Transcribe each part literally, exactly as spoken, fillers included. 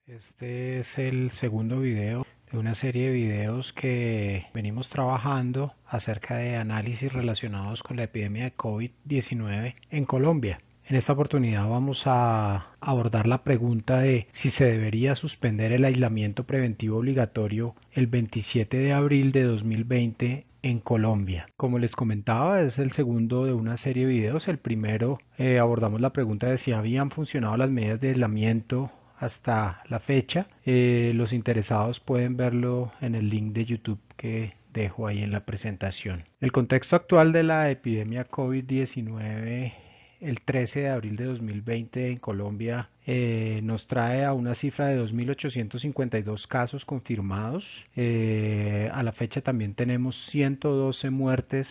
Este es el segundo video de una serie de videos que venimos trabajando acerca de análisis relacionados con la epidemia de COVID diecinueve en Colombia. En esta oportunidad vamos a abordar la pregunta de si se debería suspender el aislamiento preventivo obligatorio el veintisiete de abril de dos mil veinte en Colombia. Como les comentaba, es el segundo de una serie de videos. El primero eh, abordamos la pregunta de si habían funcionado las medidas de aislamiento hasta la fecha. Eh, los interesados pueden verlo en el link de YouTube que dejo ahí en la presentación. El contexto actual de la epidemia COVID diecinueve el trece de abril de dos mil veinte en Colombia eh, nos trae a una cifra de dos mil ochocientos cincuenta y dos casos confirmados. Eh, a la fecha también tenemos ciento doce muertes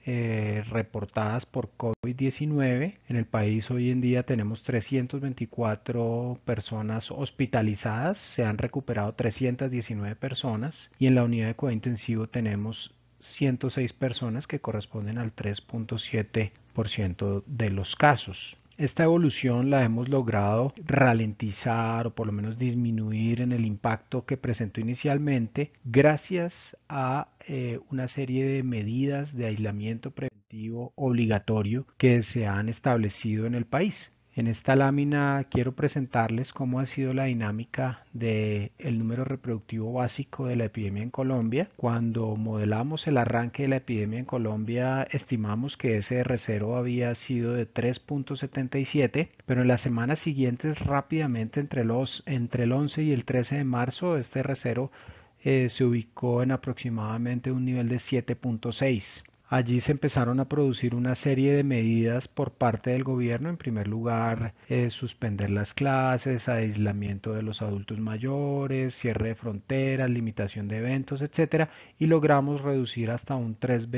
eh, reportadas por COVID diecinueve. En el país hoy en día tenemos trescientas veinticuatro personas hospitalizadas, se han recuperado trescientas diecinueve personas y en la unidad de cuidado intensivo tenemos ciento seis personas que corresponden al tres punto siete por ciento de los casos. Esta evolución la hemos logrado ralentizar o por lo menos disminuir en el impacto que presentó inicialmente gracias a eh, una serie de medidas de aislamiento preventivo obligatorio que se han establecido en el país. En esta lámina quiero presentarles cómo ha sido la dinámica del número reproductivo básico de la epidemia en Colombia. Cuando modelamos el arranque de la epidemia en Colombia, estimamos que ese R cero había sido de tres punto setenta y siete, pero en las semanas siguientes rápidamente entre, los, entre el once y el trece de marzo este R cero eh, se ubicó en aproximadamente un nivel de siete punto seis. Allí se empezaron a producir una serie de medidas por parte del gobierno. En primer lugar, eh, suspender las clases, aislamiento de los adultos mayores, cierre de fronteras, limitación de eventos, etcétera. Y logramos reducir hasta un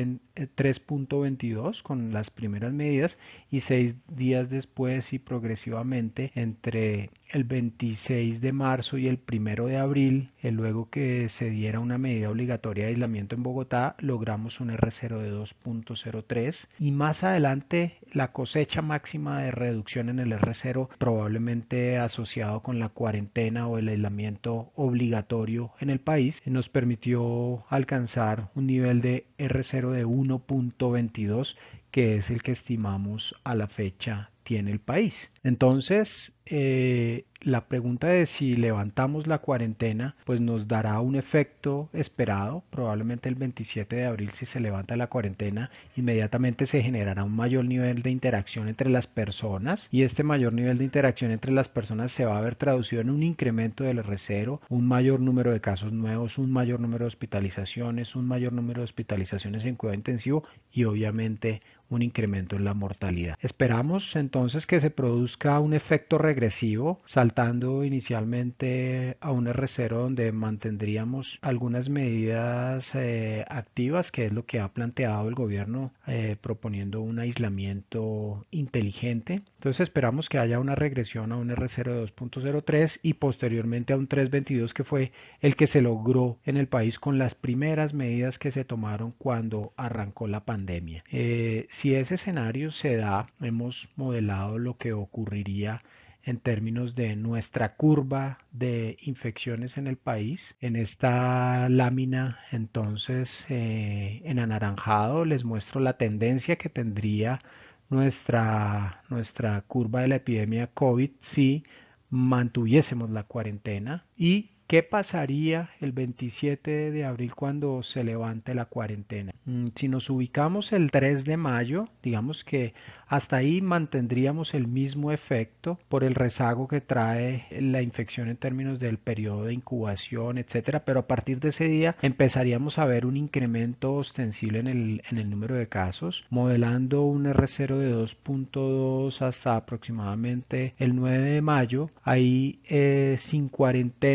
tres punto veintidós con las primeras medidas y seis días después y progresivamente entre el veintiséis de marzo y el primero de abril, eh, luego que se diera una medida obligatoria de aislamiento en Bogotá, logramos un R cero de dos punto cero tres y más adelante la cosecha máxima de reducción en el R cero, probablemente asociado con la cuarentena o el aislamiento obligatorio en el país, nos permitió alcanzar un nivel de R cero de uno punto veintidós, que es el que estimamos a la fecha tiene el país. Entonces, eh, la pregunta de si levantamos la cuarentena, pues nos dará un efecto esperado. Probablemente el veintisiete de abril, si se levanta la cuarentena, inmediatamente se generará un mayor nivel de interacción entre las personas y este mayor nivel de interacción entre las personas se va a ver traducido en un incremento del R cero, un mayor número de casos nuevos, un mayor número de hospitalizaciones, un mayor número de hospitalizaciones en cuidado intensivo y obviamente un incremento en la mortalidad. Esperamos entonces que se produzca un efecto regresivo, saltando inicialmente a un R cero donde mantendríamos algunas medidas eh, activas, que es lo que ha planteado el gobierno, eh, proponiendo un aislamiento inteligente. Entonces esperamos que haya una regresión a un R cero de dos punto cero tres y posteriormente a un tres punto veintidós, que fue el que se logró en el país con las primeras medidas que se tomaron cuando arrancó la pandemia. Eh, si ese escenario se da, hemos modelado lo que ocurriría en términos de nuestra curva de infecciones en el país. En esta lámina, entonces, eh, en anaranjado les muestro la tendencia que tendría nuestra, nuestra curva de la epidemia COVID si mantuviésemos la cuarentena. ¿Y qué pasaría el veintisiete de abril cuando se levante la cuarentena? Mm, Si nos ubicamos el tres de mayo, digamos que hasta ahí mantendríamos el mismo efecto por el rezago que trae la infección en términos del periodo de incubación, etcétera, pero a partir de ese día empezaríamos a ver un incremento ostensible en el, en el número de casos, modelando un R cero de dos punto dos hasta aproximadamente el nueve de mayo. Ahí eh, sin cuarentena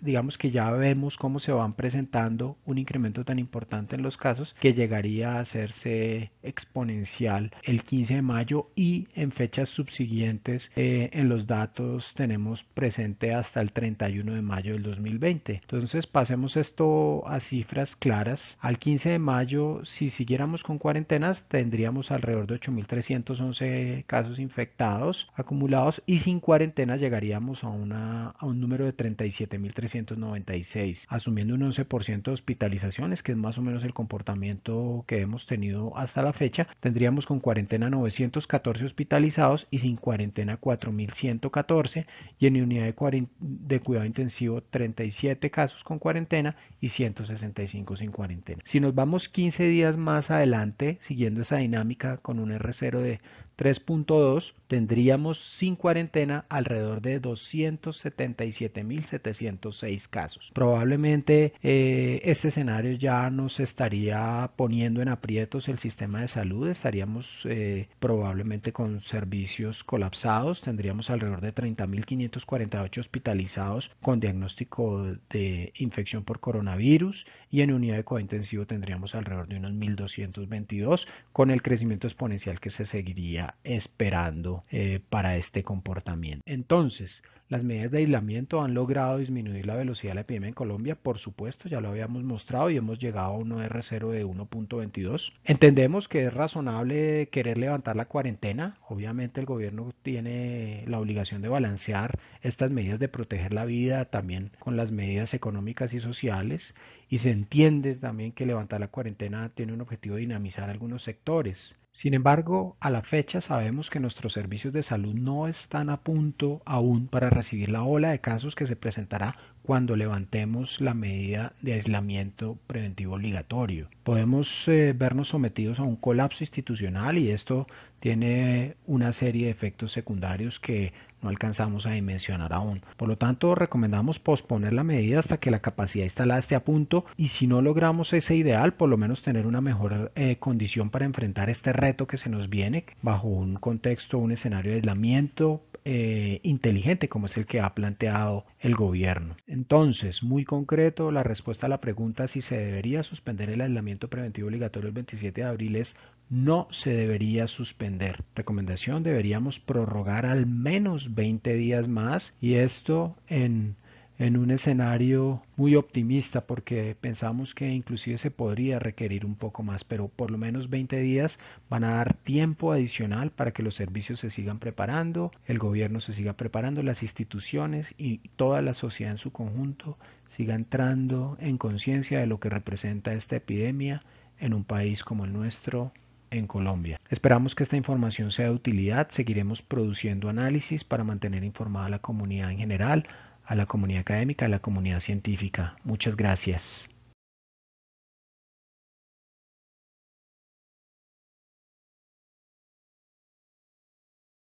digamos que ya vemos cómo se van presentando un incremento tan importante en los casos que llegaría a hacerse exponencial el quince de mayo, y en fechas subsiguientes eh, en los datos tenemos presente hasta el treinta y uno de mayo del dos mil veinte. Entonces pasemos esto a cifras claras. Al quince de mayo, si siguiéramos con cuarentenas, tendríamos alrededor de ocho mil trescientos once casos infectados acumulados, y sin cuarentena llegaríamos a, una, a un número de treinta y siete mil trescientos noventa y seis, asumiendo un once por ciento de hospitalizaciones, que es más o menos el comportamiento que hemos tenido hasta la fecha. Tendríamos con cuarentena novecientos catorce hospitalizados y sin cuarentena cuatro mil ciento catorce, y en unidad de, de cuidado intensivo treinta y siete casos con cuarentena y ciento sesenta y cinco sin cuarentena. Si nos vamos quince días más adelante, siguiendo esa dinámica con un R cero de tres punto dos, tendríamos sin cuarentena alrededor de doscientos setenta y siete mil setecientos seis casos. Probablemente eh, este escenario ya nos estaría poniendo en aprietos el sistema de salud. Estaríamos eh, probablemente con servicios colapsados. Tendríamos alrededor de treinta mil quinientos cuarenta y ocho hospitalizados con diagnóstico de infección por coronavirus, y en unidad de cuidado intensivo tendríamos alrededor de unos mil doscientos veintidós, con el crecimiento exponencial que se seguiría esperando eh, para este comportamiento. Entonces, las medidas de aislamiento han logrado disminuir la velocidad de la epidemia en Colombia, por supuesto, ya lo habíamos mostrado, y hemos llegado a un R cero de uno punto veintidós. Entendemos que es razonable querer levantar la cuarentena. Obviamente el gobierno tiene la obligación de balancear estas medidas de proteger la vida también con las medidas económicas y sociales, y se entiende también que levantar la cuarentena tiene un objetivo de dinamizar algunos sectores. Sin embargo, a la fecha sabemos que nuestros servicios de salud no están a punto aún para recibir la ola de casos que se presentará cuando levantemos la medida de aislamiento preventivo obligatorio. Podemos eh, vernos sometidos a un colapso institucional, y esto tiene una serie de efectos secundarios que no alcanzamos a dimensionar aún. Por lo tanto, recomendamos posponer la medida hasta que la capacidad instalada esté a punto, y si no logramos ese ideal, por lo menos tener una mejor eh, condición para enfrentar este reto que se nos viene bajo un contexto, un escenario de aislamiento eh, inteligente como es el que ha planteado el gobierno. Entonces, muy concreto, la respuesta a la pregunta si se debería suspender el aislamiento preventivo obligatorio el veintisiete de abril es: no se debería suspender. Recomendación: deberíamos prorrogar al menos veinte días más, y esto en en un escenario muy optimista, porque pensamos que inclusive se podría requerir un poco más, pero por lo menos veinte días van a dar tiempo adicional para que los servicios se sigan preparando, el gobierno se siga preparando, las instituciones y toda la sociedad en su conjunto siga entrando en conciencia de lo que representa esta epidemia en un país como el nuestro, en Colombia. Esperamos que esta información sea de utilidad. Seguiremos produciendo análisis para mantener informada a la comunidad en general, a la comunidad académica, a la comunidad científica. Muchas gracias.